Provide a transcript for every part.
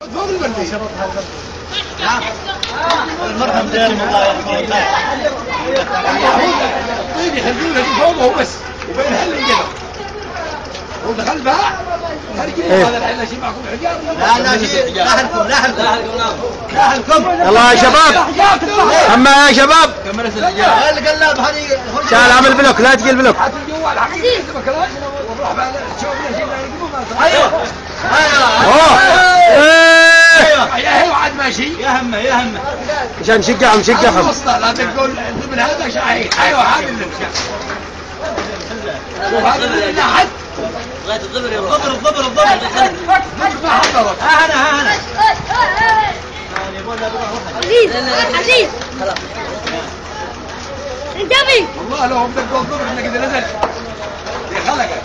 فوق البردي. المرهم دير والله طيب يخلونه فوقه بس وبين هل كذا ودخل بها هذا الحين شيء معكم حجاب. لا هلكم يلا يا شباب اما يا شباب القلاب هذه تعال اعمل بلوك لا تجي البلوك. حتى الجوال حقيقي بكلاش وروح بقى تشوف لنا شيء يقولون ايوه ايوه عاد ماشي يا همه عشان نشجعهم لا تقول من هذا شاهين. ايوه هذا اللي وهذا اللي حد لغايه الضبر يا الضبر ما حضرت. ها هنا عزيز انتبه والله لو هم دقوا الضبر انك اذا نزل في خلقك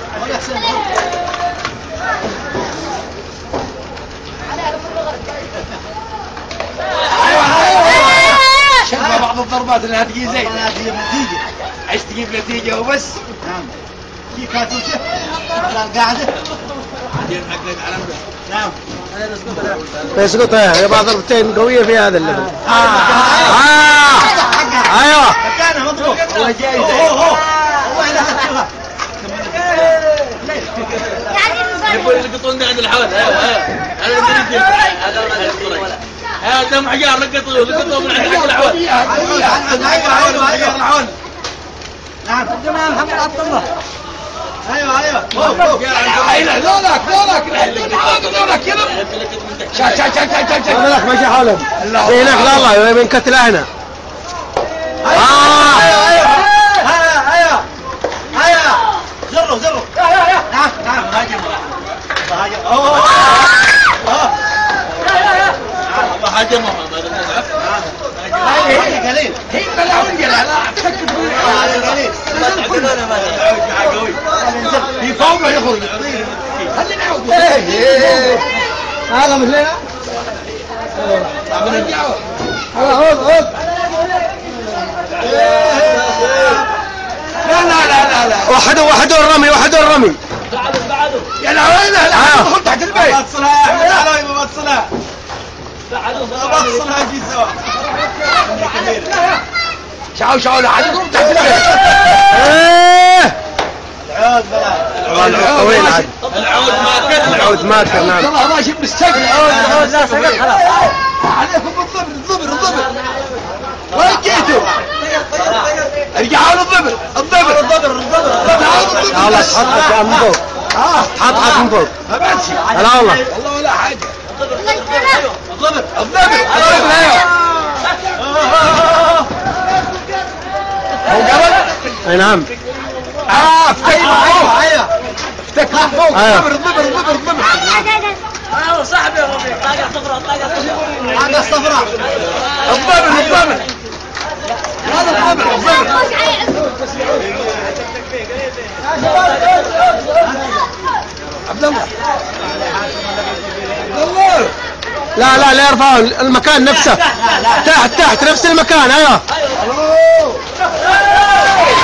شبه بعض الضربات انها تجي زين عايز تجيب نتيجه وبس. نعم في كاتوشه قاعده بعدين حقك على نعم يسقط يا بعض ضربتين قويه في هذا الليفل. ايوه مكانه مضبوط والله جايزه هو احنا هتشوفها يقول يلقطون عند الحوض. هذا دم حجار لقطوه من عند الحوض. نعم الجمال محمد عبد الله ايوه لولك كذا شاك هذاك ماشي حولهم زي هناك. لا الله بنكتله هنا. زروا نعم هاجم هاجمهم قليل هي لا تفكر في فوقه يخرج خلينا نعود هذا مثلنا عود لا وحدوا الرمي بعدوا يا العوينه خذ تحت البيت بتصلها يا احمد علوي بتصلها بتصلها جيت سوا شعو لا حد يقوم تحت البيت. العود بلا العود ماكر نعم. ترى ماشي بالسقف. العود لا سقط خلاص عليكم الضبر وين جيتوا؟ ارجعوا للضبر الله تحطك من فوق تحطك من فوق. ما بمشي لا والله ولا حاجه. الضبر هو قبل اي نعم افتك من فوق الضبر صاحبي يا ربي طاقه صفراء الضبر هذا الضبر عبد الله لا يرفعوا المكان نفسه تحت نفس المكان. ايوه